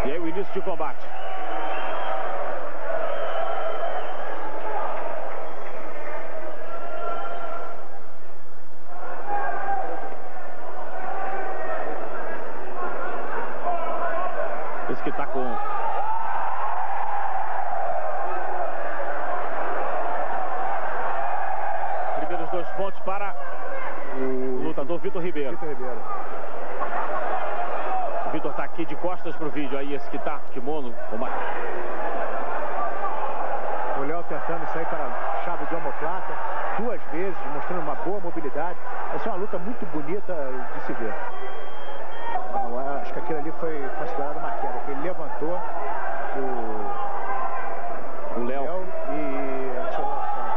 E aí o início de combate. Esse que tá com... primeiros 2 pontos para o lutador Vitor Ribeiro. O Vitor tá aqui de costas pro vídeo. Aí esse que tá, kimono. O Léo tentando sair para a chave de omoplata 2 vezes, mostrando uma boa mobilidade. Essa é uma luta muito bonita de se ver. Acho que aquilo ali foi considerado uma queda, que ele levantou o Léo e atirou ao chão.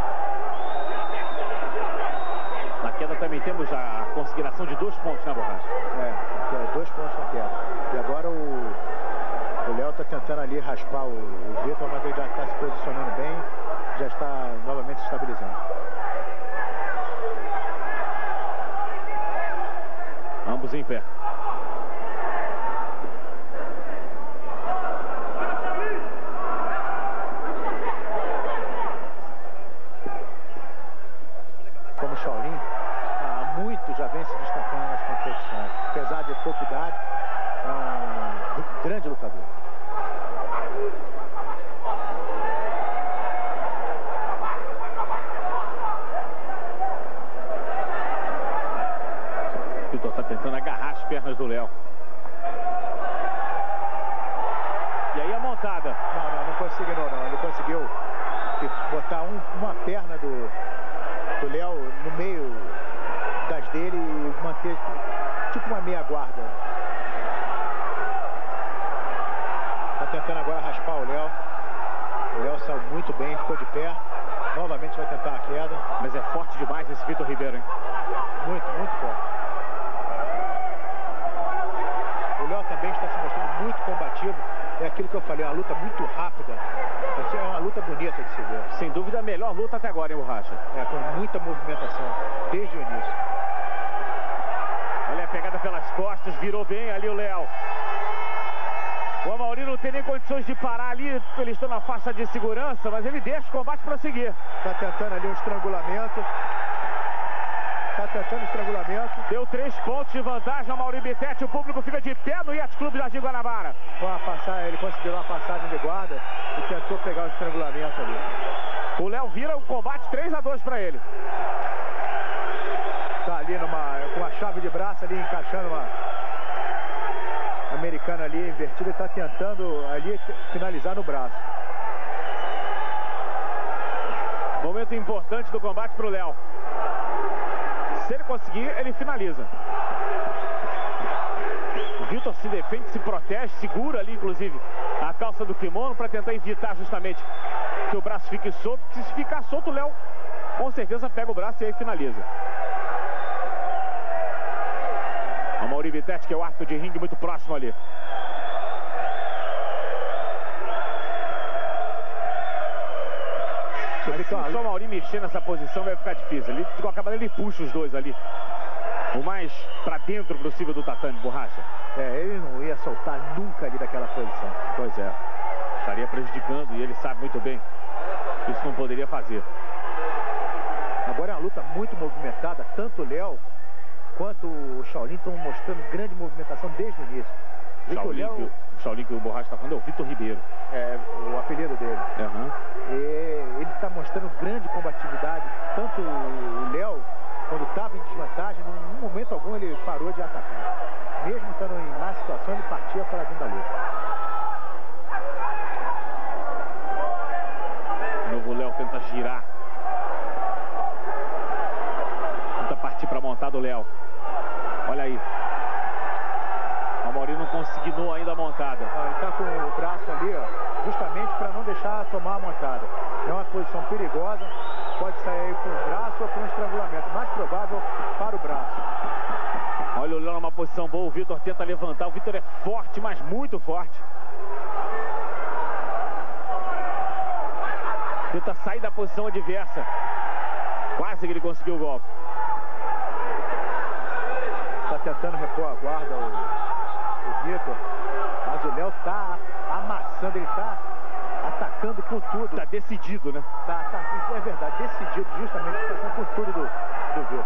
Na queda também temos a consignação de 2 pontos na borracha. 2 pontos na queda. E agora o Léo está tentando ali raspar o Vitor, mas ele já está se posicionando bem, já está novamente se estabilizando. Ambos em pé. Como Shaolin, há muito já vem se destacando nas competições. Apesar de pouca idade, é um grande lutador. Vitor está tentando agarrar as pernas do Léo. E aí a montada. Não conseguiu não. Ele conseguiu botar uma perna do Léo no meio das dele e manter tipo uma meia guarda. Tá tentando agora raspar o Léo. O Léo saiu muito bem, ficou de pé. Novamente vai tentar a queda. Mas é forte demais esse Vitor Ribeiro, hein? Muito forte. O Léo também está se mostrando muito combativo. É aquilo que eu falei, uma luta muito rápida. É uma luta bonita de se ver. Sem dúvida a melhor luta até agora, hein, Borracha? Com muita movimentação, desde o início. Olha a pegada pelas costas, virou bem ali o Léo. O Amauri não tem nem condições de parar ali, eles estão na faixa de segurança, mas ele deixa o combate prosseguir. Tá tentando ali um estrangulamento. Deu 3 pontos de vantagem ao Amauri Bittetti. O público fica de pé no Yacht Clube Jardim Guanabara. Ele conseguiu uma passagem de guarda e tentou pegar o estrangulamento ali. O Léo vira o combate 3-2 para ele. Tá ali com a chave de braço ali, encaixando uma americana ali invertida e tá tentando ali finalizar no braço. Momento importante do combate para o Léo. Se ele conseguir, ele finaliza. O Vitor se defende, se protege, segura ali, inclusive, a calça do kimono para tentar evitar justamente que o braço fique solto. Se ficar solto, o Léo com certeza pega o braço e aí finaliza. O Amauri Bittetti, que é o árbitro de ringue muito próximo ali. Mas se o Amauri mexer nessa posição vai ficar difícil. Ele, de qualquer maneira, ele puxa os dois ali o mais pra dentro possível do tatame, Borracha. Ele não ia soltar nunca ali daquela posição. Pois é, estaria prejudicando e ele sabe muito bem que isso não poderia fazer. Agora é uma luta muito movimentada, tanto o Léo quanto o Shaolin estão mostrando grande movimentação desde o início. O Shaolin que o Borracha está falando é o Vitor Ribeiro. É o apelido dele. E ele está mostrando grande combatividade. Tanto o Léo, quando estava em desvantagem, num momento algum ele parou de atacar. Mesmo estando em má situação, ele partia para dentro da luta. De novo o Léo tenta girar. Tenta partir para montar do Léo. Olha aí. O Amauri não conseguiu ainda a montada. Ele está com o braço ali, ó, justamente para não deixar tomar a montada. É uma posição perigosa. Pode sair aí para um braço ou para um estrangulamento. Mais provável para o braço. Olha o Léo numa posição boa. O Vitor tenta levantar. O Vitor é forte, mas muito forte. Tenta sair da posição adversa. Quase que ele conseguiu o golpe. Está tentando repor a guarda o Vitor, mas o o Léo tá amassando, ele tá atacando com tudo. Tá decidido, né? Isso é verdade, decidido justamente, passando por tudo do Vitor.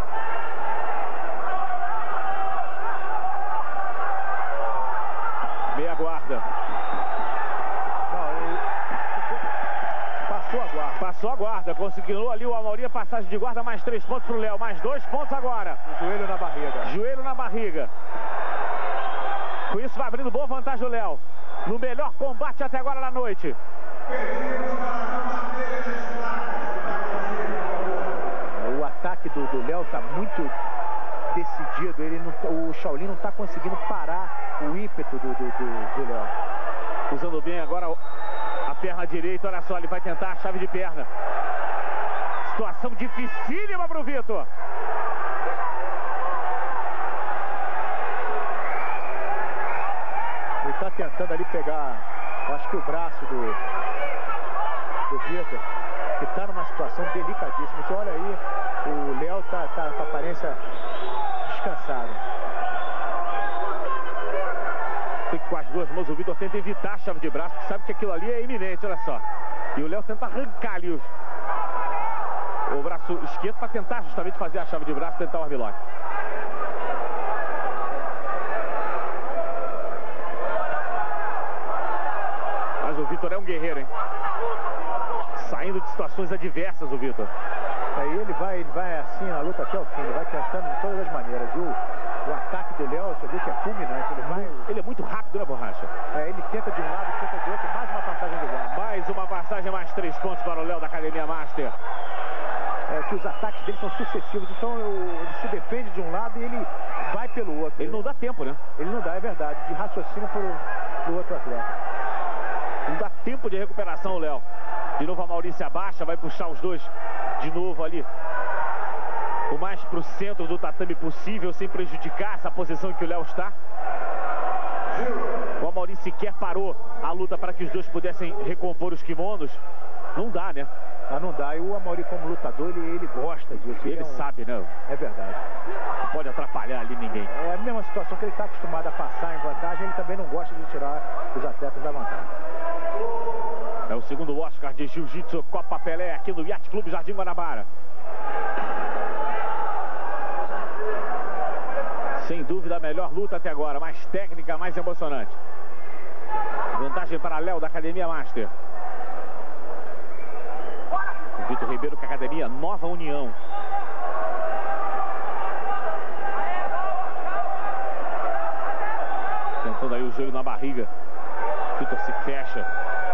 Meia guarda. Não, ele passou a guarda. Passou a guarda, conseguiu ali o Amauri, a passagem de guarda, mais 3 pontos pro Léo, mais 2 pontos agora. Joelho na barriga. Joelho na barriga. Com isso vai abrindo boa vantagem o Léo. No melhor combate até agora na noite. O ataque do Léo tá muito decidido. O Shaolin não tá conseguindo parar o ímpeto do Léo. Usando bem agora a perna direita. Olha só, ele vai tentar a chave de perna. Situação dificílima pro Vitor. Ele tá tentando ali pegar, acho que o braço do Vitor, que tá numa situação delicadíssima. Você olha aí, o Léo tá com a aparência descansada. Tem que com as duas mãos, o Vitor tenta evitar a chave de braço, porque sabe que aquilo ali é iminente, olha só. E o Léo tenta arrancar ali o braço esquerdo para tentar justamente fazer a chave de braço, tentar o armlock. Mas o Vitor é um guerreiro, hein? Saindo de situações adversas, o Vitor. Aí ele vai assim na luta até o fim, ele vai tentando de todas as maneiras. O ataque do Léo, você vê que é fulminante. Ele é muito rápido, né, Borracha? Ele tenta de um lado, tenta do outro, mais uma passagem de guarda. Mais uma passagem, mais 3 pontos para o Léo da Academia Master. Que os ataques dele são sucessivos, então ele se defende de um lado e ele vai pelo outro. Ele não dá tempo, né? Ele não dá, é verdade, de raciocínio pro outro atleta. Não dá tempo de recuperação o Léo. De novo a Maurício abaixa, vai puxar os dois de novo ali. O mais pro centro do tatame possível, sem prejudicar essa posição em que o Léo está. O Amauri sequer parou a luta para que os dois pudessem recompor os kimonos. Não dá, né? Não dá. E o Amauri, como lutador, ele gosta disso. Ele sabe, né? É verdade. Não pode atrapalhar ali ninguém. É a mesma situação que ele está acostumado a passar em vantagem. Ele também não gosta de tirar os atletas da vantagem. É o segundo Oscar de Jiu-Jitsu Copa Pelé aqui no Yacht Clube Jardim Guanabara. Sem dúvida a melhor luta até agora, mais técnica, mais emocionante. Vantagem para Léo da Academia Master. O Vitor Ribeiro com a Academia Nova União. Tentando aí o joelho na barriga. Vitor se fecha.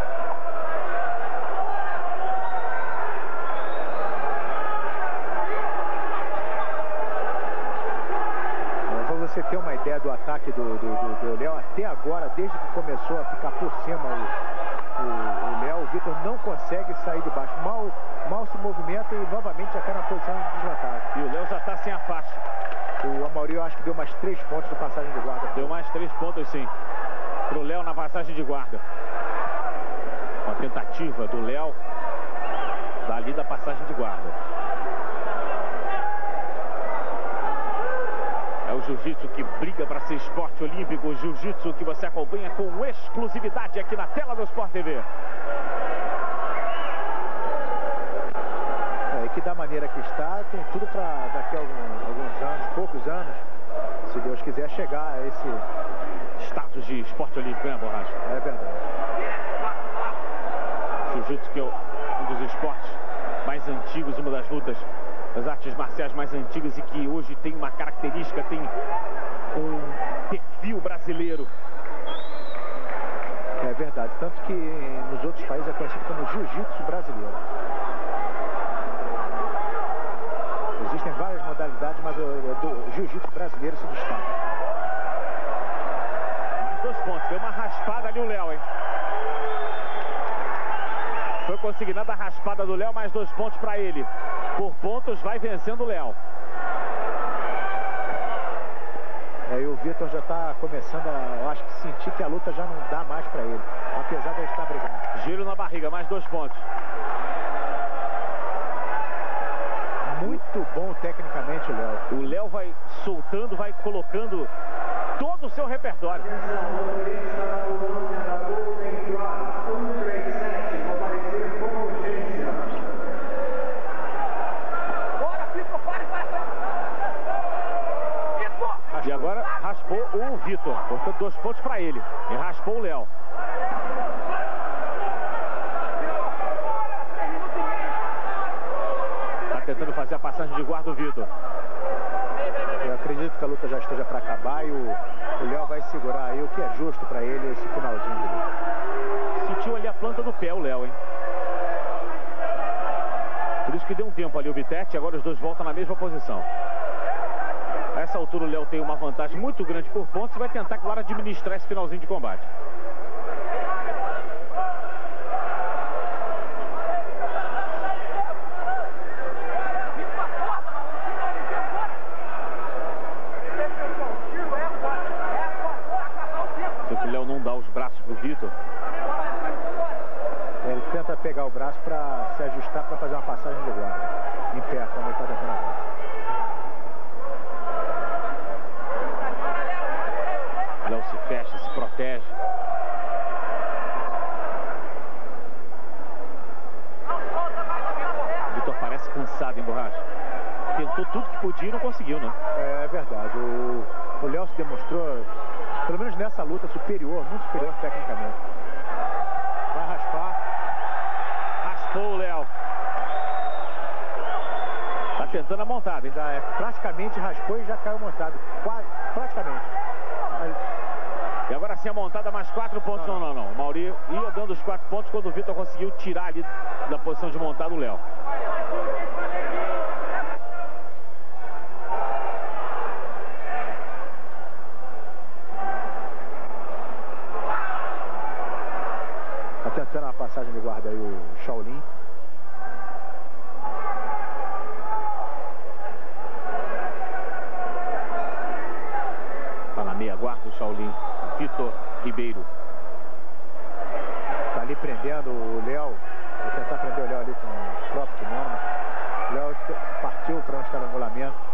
Você ter uma ideia do ataque do Léo até agora, desde que começou a ficar por cima o Léo, o Vitor não consegue sair de baixo. Mal se movimenta e novamente já cai na posição de desvantagem. E o Léo já está sem a faixa. O Amauri, eu acho que deu mais 3 pontos de passagem de guarda. Deu mais 3 pontos, sim, pro Léo na passagem de guarda. Uma tentativa do Léo dali da passagem de guarda. É o jiu-jitsu que briga para ser esporte olímpico. O jiu-jitsu que você acompanha com exclusividade aqui na tela do Sport TV. E que da maneira que está, tem tudo para daqui a alguns anos, poucos anos, se Deus quiser, chegar a esse status de esporte olímpico, né, Borracha? É verdade. Jiu-jitsu que é um dos esportes mais antigos, uma das lutas, das artes marciais mais antigas e que hoje tem uma característica, tem um perfil brasileiro. É verdade, tanto que nos outros países é conhecido como jiu-jitsu brasileiro. Existem várias modalidades, mas o jiu-jitsu brasileiro se destaca. Mais 2 pontos, deu uma raspada ali o Léo, hein? Foi consignada a raspada do Léo, mais 2 pontos para ele. Por pontos, vai vencendo o Léo. E o Vitor já está começando a, eu acho que sentir que a luta já não dá mais para ele, apesar de ele estar brigando. Giro na barriga, mais 2 pontos. Muito bom tecnicamente o Léo. O Léo vai soltando, vai colocando todo o seu repertório. Portanto, 2 pontos para ele. E raspou o Léo. Tá tentando fazer a passagem de guarda o Vitor. Eu acredito que a luta já esteja para acabar e o Léo vai segurar aí o que é justo para ele esse finalzinho dele. Sentiu ali a planta do pé o Léo, hein? Por isso que deu um tempo ali o Bitete, agora os dois voltam na mesma posição. A essa altura o Léo tem uma vantagem muito grande por pontos e vai tentar, claro, administrar esse finalzinho de combate. Se o Léo não dá os braços pro Vitor, ele tenta pegar o braço para se ajustar para fazer uma passagem de guarda. Em pé, como ele está tentando agora. Léo se fecha, se protege. Vitor parece cansado, hein, Borracha? Tentou tudo que podia e não conseguiu, né? É verdade. O Léo se demonstrou, pelo menos nessa luta, superior, muito superior tecnicamente. Vai raspar. Raspou o Léo. Tá tentando a montada, hein? Já é, praticamente raspou e já caiu montado. Quase, praticamente. E agora sim a montada, mais 4 pontos. Não. O Mauri ia dando os 4 pontos quando o Vitor conseguiu tirar ali da posição de montada o Léo. Tá tentando uma passagem de guarda aí o Shaolin. Tá na meia guarda o Shaolin. Vitor Ribeiro. Tá ali prendendo o Léo. Vai tentar prender o Léo ali com o próprio kimono. O Léo partiu para um estrangulamento.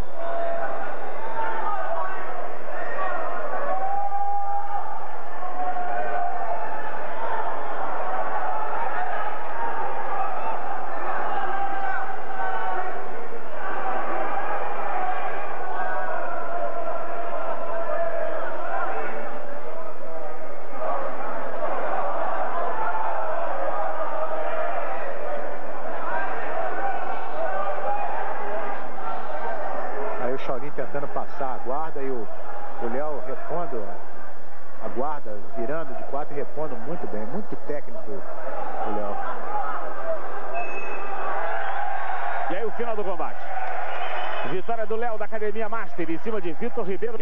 Tentando passar a guarda e o Léo repondo a guarda, virando de 4 e repondo muito bem, muito técnico o Léo. E aí o final do combate. Vitória do Léo da Academia Master em cima de Vitor Ribeiro.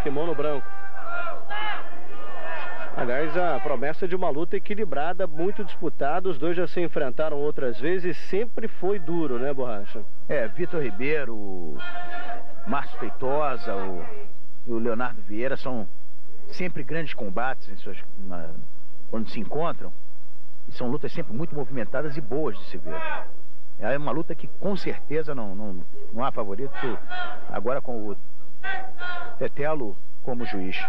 kimono branco. Aliás, a promessa de uma luta equilibrada, muito disputada. Os dois já se enfrentaram outras vezes. Sempre foi duro, né, Borracha? Vitor Ribeiro, o Márcio Feitosa, o Leonardo Vieira são sempre grandes combates quando se encontram. E são lutas sempre muito movimentadas e boas de se ver. É uma luta que com certeza não há favorito, agora com o Tetelo como juiz.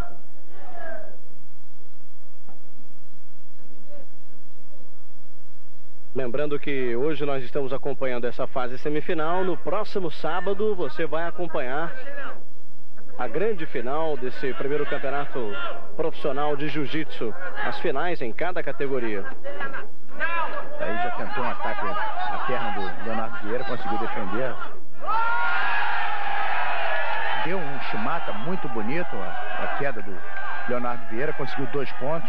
Lembrando que hoje nós estamos acompanhando essa fase semifinal. No próximo sábado você vai acompanhar a grande final desse primeiro campeonato profissional de jiu-jitsu. As finais em cada categoria. Aí já tentou um ataque à perna do Leonardo Vieira, conseguiu defender. Deu um chimata muito bonito, a queda do Leonardo Vieira, conseguiu 2 pontos.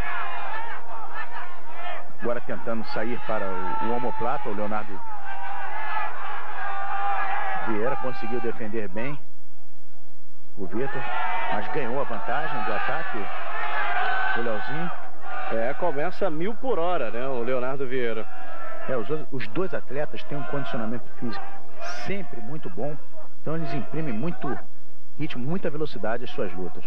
Agora tentando sair para o omoplata, o Leonardo Vieira conseguiu defender bem o Vitor, mas ganhou a vantagem do ataque, o Leozinho. Começa 1000 por hora, né, o Leonardo Vieira. Os dois atletas têm um condicionamento físico sempre muito bom, então eles imprimem muito ritmo, muita velocidade às suas lutas.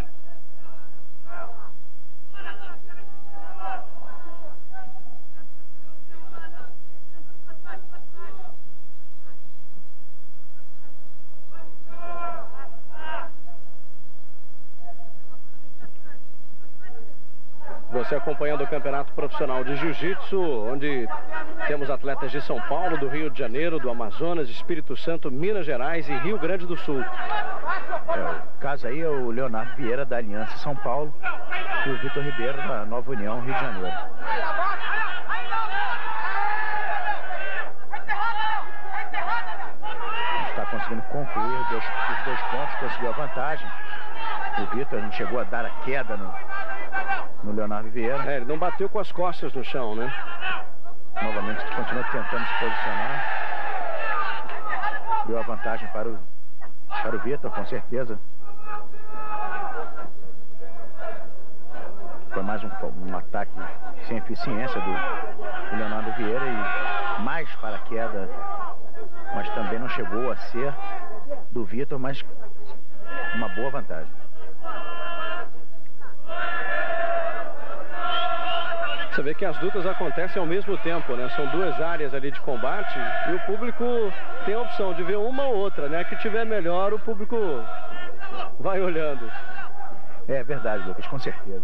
Você acompanhando o campeonato profissional de jiu-jitsu, onde temos atletas de São Paulo, do Rio de Janeiro, do Amazonas, Espírito Santo, Minas Gerais e Rio Grande do Sul. O caso aí é o Leonardo Vieira da Aliança São Paulo e o Vitor Ribeiro da Nova União, Rio de Janeiro. Está conseguindo concluir os 2 pontos, conseguiu a vantagem. O Vitor não chegou a dar a queda no Leonardo Vieira. Ele não bateu com as costas no chão, né? Novamente continua tentando se posicionar. Deu a vantagem para o Vitor, com certeza. Foi mais um ataque sem eficiência do Leonardo Vieira e mais para a queda, mas também não chegou a ser do Vitor, mas uma boa vantagem. Você vê que as lutas acontecem ao mesmo tempo, né? São 2 áreas ali de combate e o público tem a opção de ver uma ou outra, né? Que tiver melhor, o público vai olhando. É verdade, Lucas, com certeza.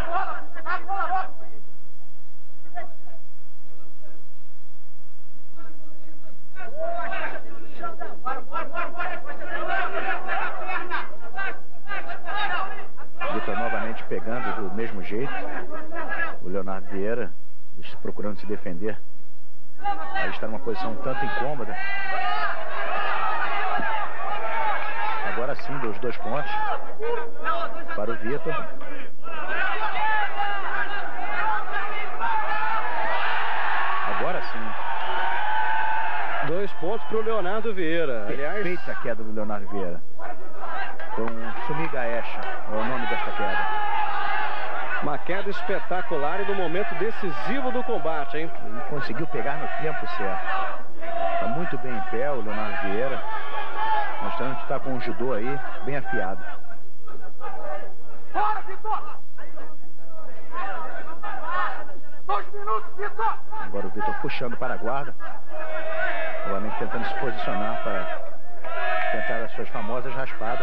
Vitor novamente pegando do mesmo jeito. O Leonardo Vieira procurando se defender. Aí está numa posição um tanto incômoda. Agora sim, deu os 2 pontos para o Vitor. Agora sim. 2 pontos para o Leonardo Vieira. Aliás, feita a queda do Leonardo Vieira. Foi um sumigaecha, é o nome desta queda. Uma queda espetacular e no momento decisivo do combate, hein? Ele conseguiu pegar no tempo certo. Está muito bem em pé o Leonardo Vieira, mostrando que está com o judô aí bem afiado. Bora, Vitor! 2 minutos, Vitor! Agora o Vitor puxando para a guarda, novamente tentando se posicionar para tentar as suas famosas raspadas.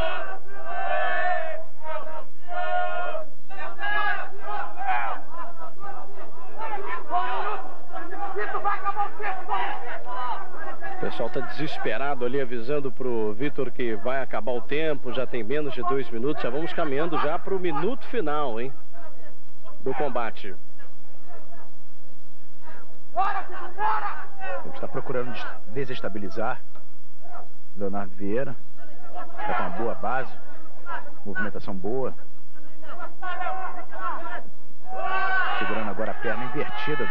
O pessoal está desesperado ali, avisando para o Vitor que vai acabar o tempo, já tem menos de 2 minutos, já vamos caminhando já para o minuto final, hein, do combate. Ele está procurando desestabilizar Leonardo Vieira. Está com uma boa base, movimentação boa. Segurando agora a perna invertida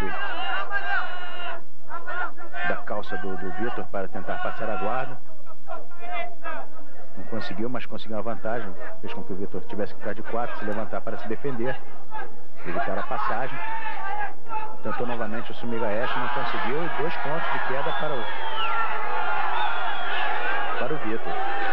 da calça do Vitor para tentar passar a guarda. Não conseguiu, mas conseguiu uma vantagem. Fez com que o Vitor tivesse que ficar de 4, se levantar para se defender, evitar a passagem. Tentou novamente o Sumigaeshi, não conseguiu. E 2 pontos de queda para o Vitor.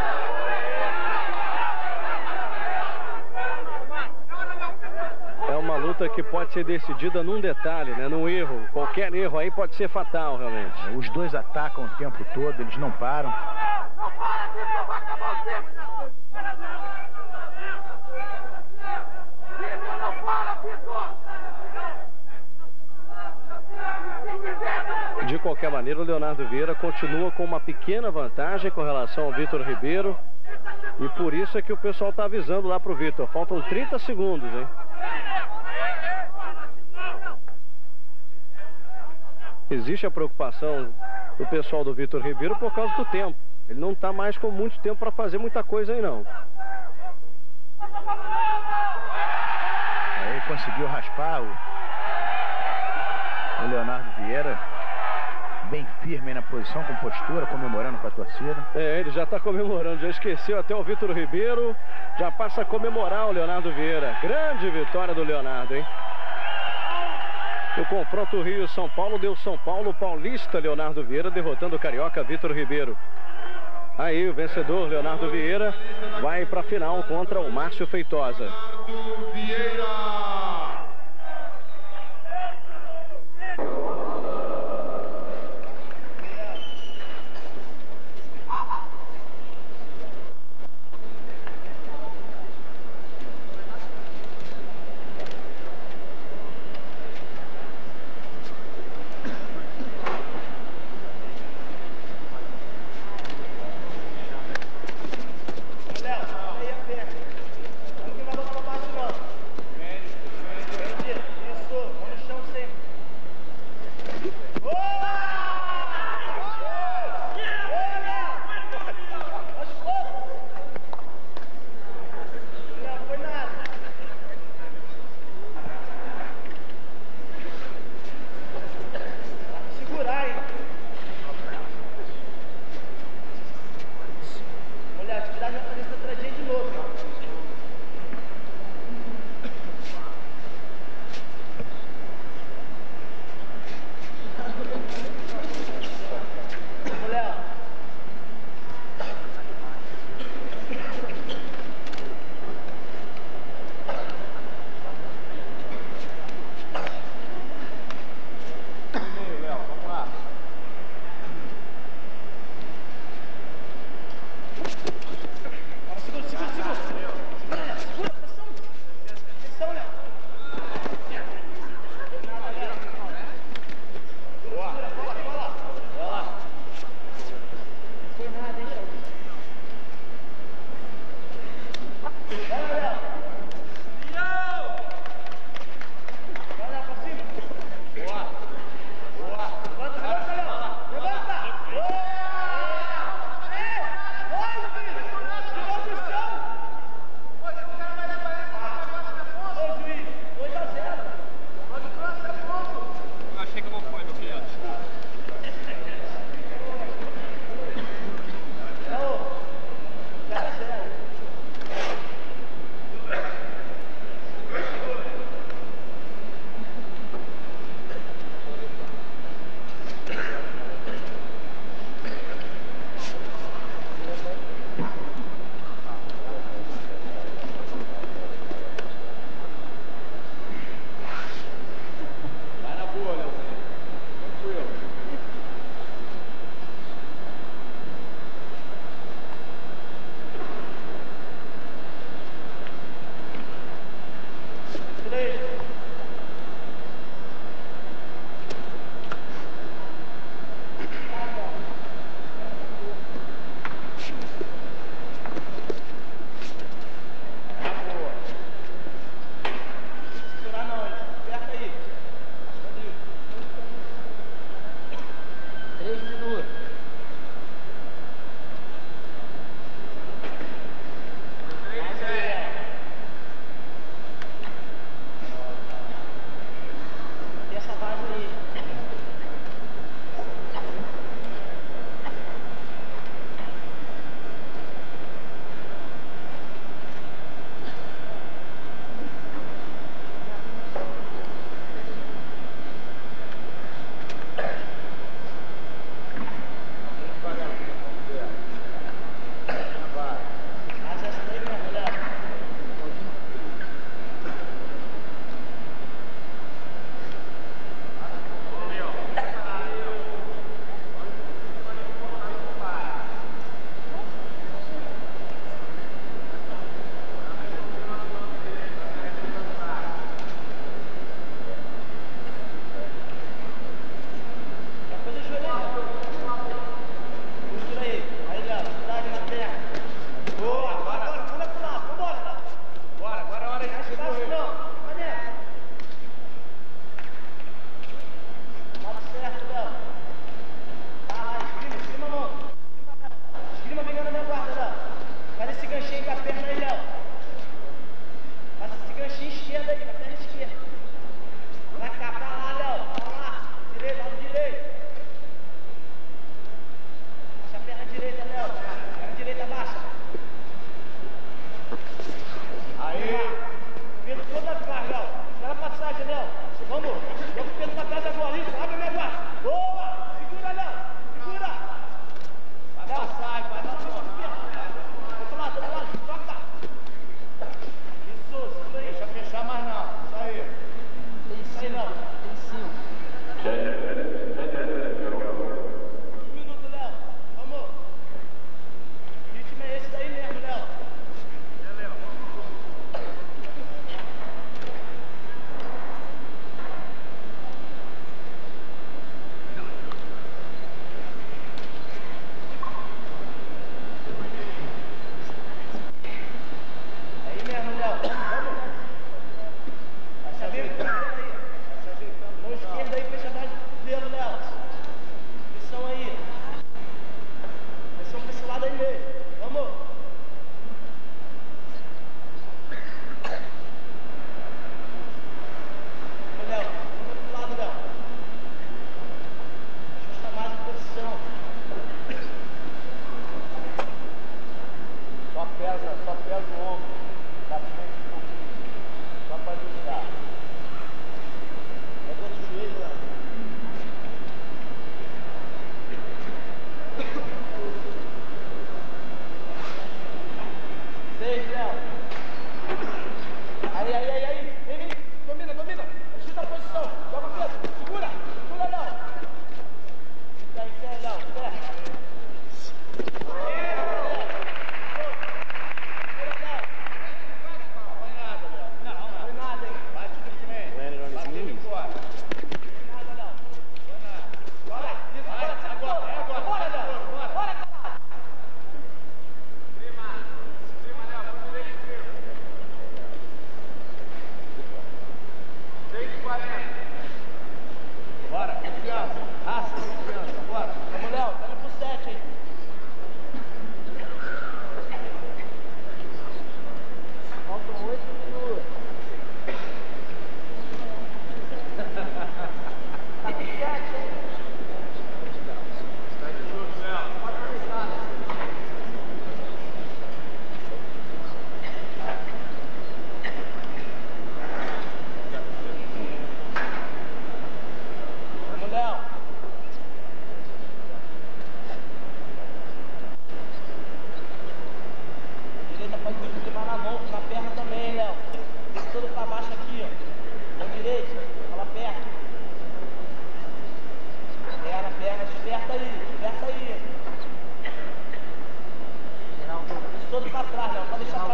É uma luta que pode ser decidida num detalhe, né? Num erro. Qualquer erro aí pode ser fatal, realmente. Os dois atacam o tempo todo, eles não param. Não para, Vitor, vai acabar o tempo. Vitor, não para, Vitor. De qualquer maneira, o Leonardo Vieira continua com uma pequena vantagem com relação ao Vitor Ribeiro. E por isso é que o pessoal está avisando lá pro Vitor. Faltam 30 segundos, hein? Existe a preocupação do pessoal do Vitor Ribeiro por causa do tempo. Ele não está mais com muito tempo para fazer muita coisa aí, não. Aí conseguiu raspar o Leonardo Vieira. Bem firme aí na posição, com postura, comemorando com a torcida. É, ele já está comemorando, já esqueceu até o Vitor Ribeiro. Já passa a comemorar o Leonardo Vieira. Grande vitória do Leonardo, hein? O confronto Rio-São Paulo deu São Paulo paulista Leonardo Vieira derrotando o carioca Vitor Ribeiro. Aí o vencedor Leonardo Vieira vai para a final contra o Márcio Feitosa.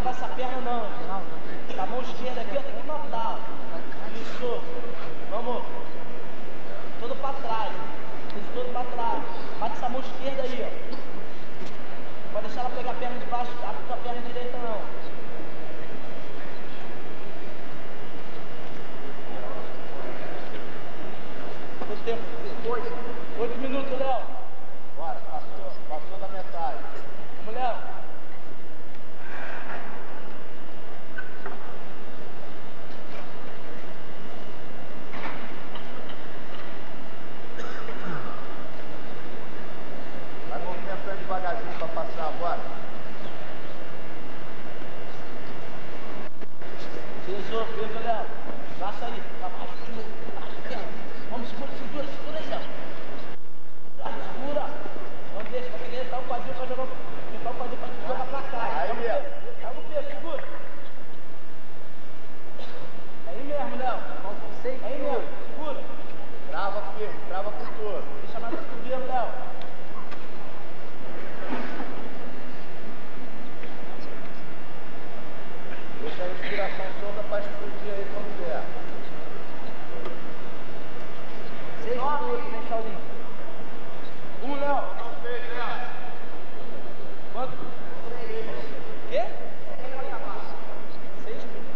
travar essa perna não. Com a mão esquerda aqui, ó, tem que matar. Isso. Vamos. Todo pra trás. Isso, todo pra trás. Bate essa mão esquerda aí, ó. Pode deixar ela pegar a perna de baixo, a tua perna direita não. Quanto tempo? 8 minutos, Léo. Bora, passou da metade. Vamos, Léo. Vai movimentando devagarzinho para passar agora. Peso, Léo. Passa aí. Pra baixo de novo. Vamos, segura aí, Léo. Segura. Não deixa, vai querer entrar o quadril pra jogar. Entrar o quadril pra jogar pra cá. Aí mesmo. Pega o peso, segura. Aí mesmo, Léo. Aí mesmo, segura. Trava firme, trava por todo. Deixa mais pro mesmo, Léo. Deixa a respiração solta para explodir aí quando der. 6 minutos, né, Shaolin? Léo. Quanto? Quê? 6 minutos.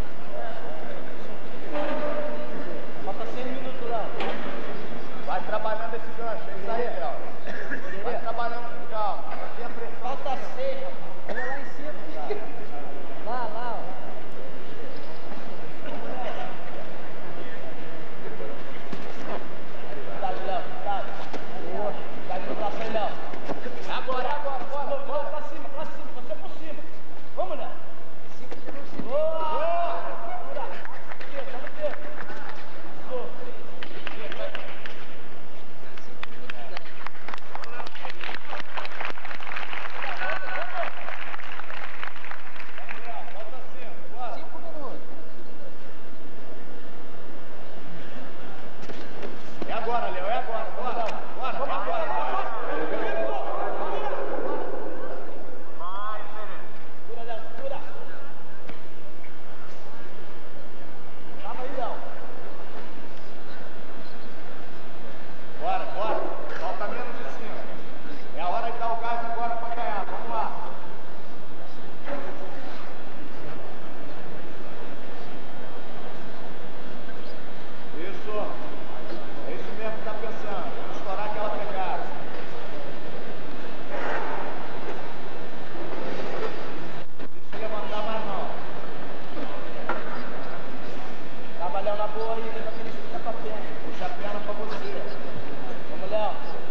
Falta 6 minutos, Léo. Vai trabalhando esse gancho, é isso aí, Léo. Vai trabalhando com calma. Aqui a pressão. Falta 6, rapaz. Olha lá em cima. Lá, ó. Cuidado, Léo, cuidado. Cuidado no braço aí, Léo. Agora, bora. Pra cima, você por cima. Vamos, Léo. Boa! Segura. Vamos ter. É agora, Léo, é agora. Bora. Segura, Léo, segura. Trava aí, Léo. Bora. Falta menos de 5. É a hora de dar o gás agora para ganhar. Vamos lá. Isso. É isso mesmo que tá pensando. Vamos estourar aquela pegada. Não se levantar mais não. Trava, Léo, na boa aí, tenta que ele fica com a perna. Puxa a perna para você. Vamos, Léo.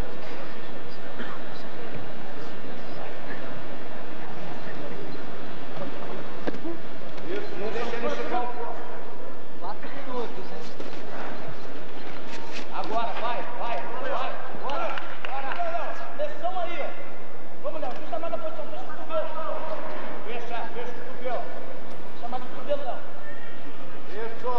Isso, não deixa ele chegar ao corpo. 4 minutos, hein? Agora, vai. Bora. Pressão aí, ó. Vamos, Léo. Deixa mais na posição. Fecha o cotovelo. Fecha o cotovelo. Deixa mais o cotovelo, Léo. Isso.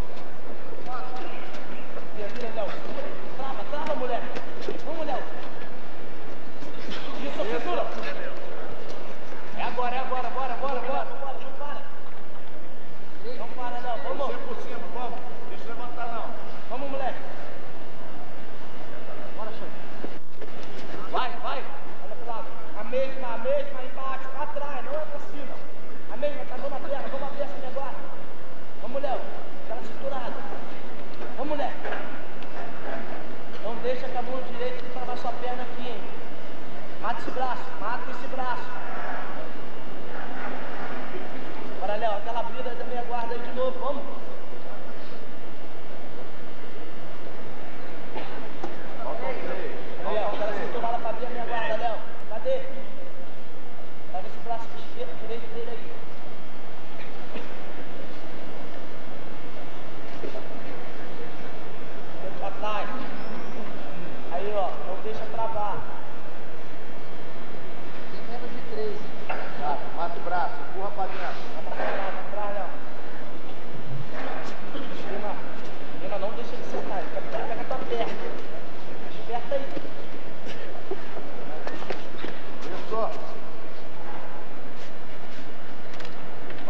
Vira, Léo. Trava, moleque. Vamos, Léo. Isso, segura. É agora. Bora. Não para, Léo. Vamos. Você por cima, vamos. Deixa eu levantar não. Vamos, moleque. Bora, show. Vai. Olha pro lado. A mesma, embaixo, pra trás, não é pra cima. A mesma, tá dando a perna, vamos abrir essa agora. Vamos, Léo. Cara cinturado. Vamos, moleque. Não deixa com a mão direita travar sua perna aqui, hein. Mata esse braço. Bora, Léo, aquela brida da meia guarda aí de novo, vamos. Aí, ó, o cara cinturado pra abrir a meia guarda, Léo. Cadê? Pega esse braço esquerdo, direito dele aí. Pra trás. Aí, ó, não deixa travar. Tem menos de 3. Tá, mata o braço, empurra pra dentro. Pra trás, Léo. Menina, não deixa ele sentar. Pega a tua perna. Aperta aí. Isso.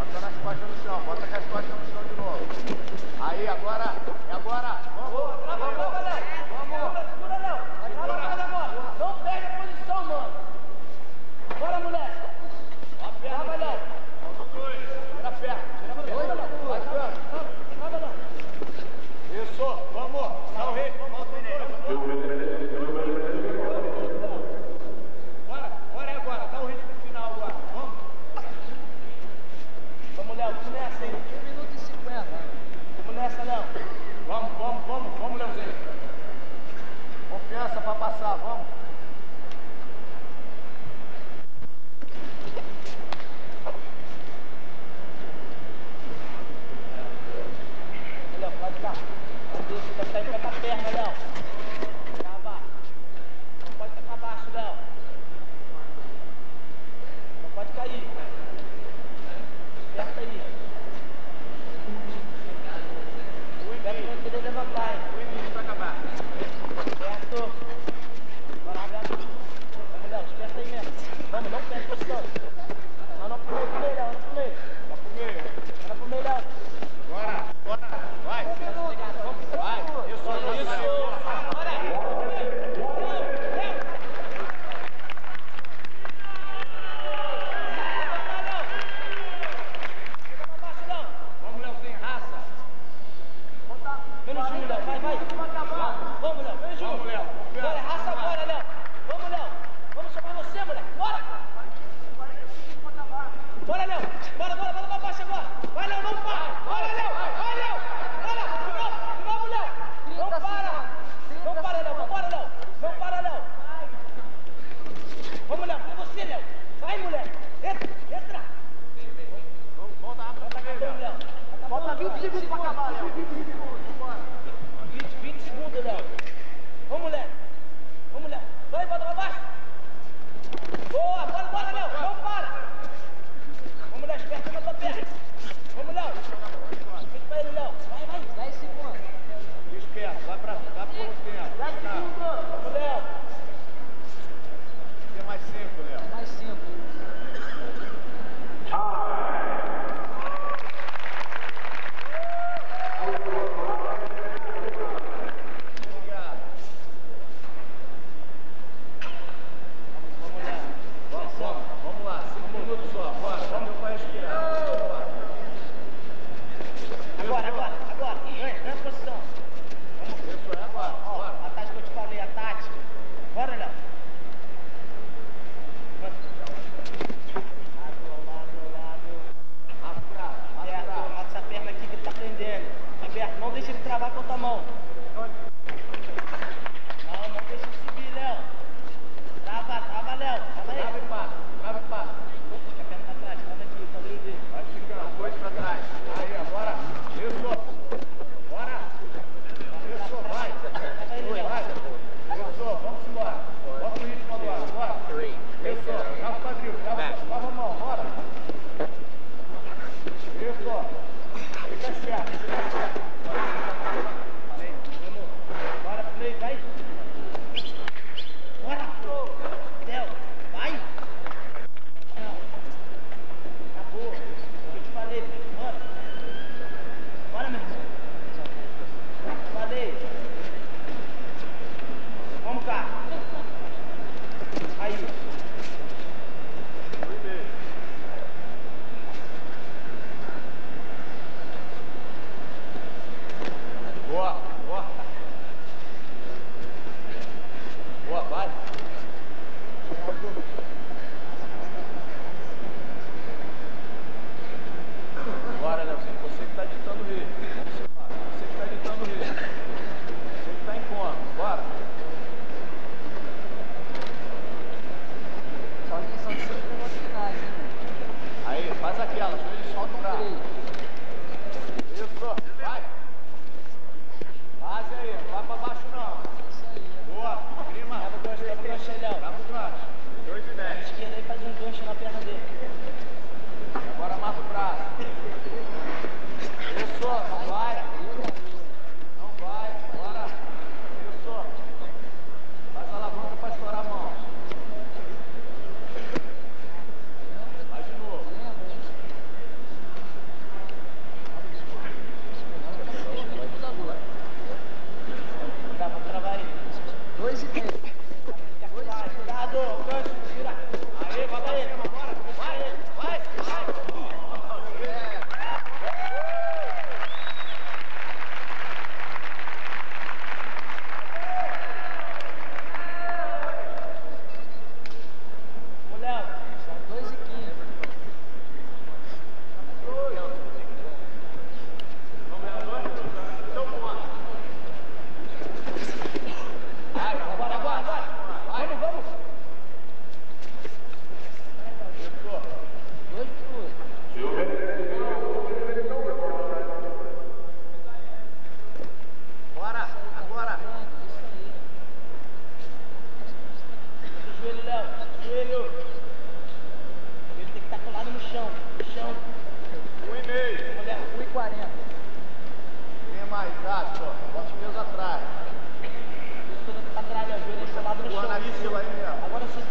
Faz aquela, joelho solta o braço. Isso, vai. Faz aí, não vai pra baixo não. Boa, prima. Leva o gancho aí, Léo. Leva o gancho. 2 e 10. Esquerda aí, faz um gancho na perna dele. Agora mata o braço. Isso, não vai. Não vai, agora. Isso. Faz a alavanca pra estourar a mão. Vai de novo. Dá pra travar aí. 2 e 10. Cuidado, gancho, tira. Aí, bota ele, agora. Vai, vai, vai. Ô, Léo, 2 e 15. Agora. Vamos. 2 Bora, agora. Joelho, Léo. Joelho. Ele tem que estar colado no chão. 1,5. Olha, 1,40. Vem mais, gato. Bota o peso atrás. Isso tudo pra trás, Léo. Joelho colado no chão. Agora você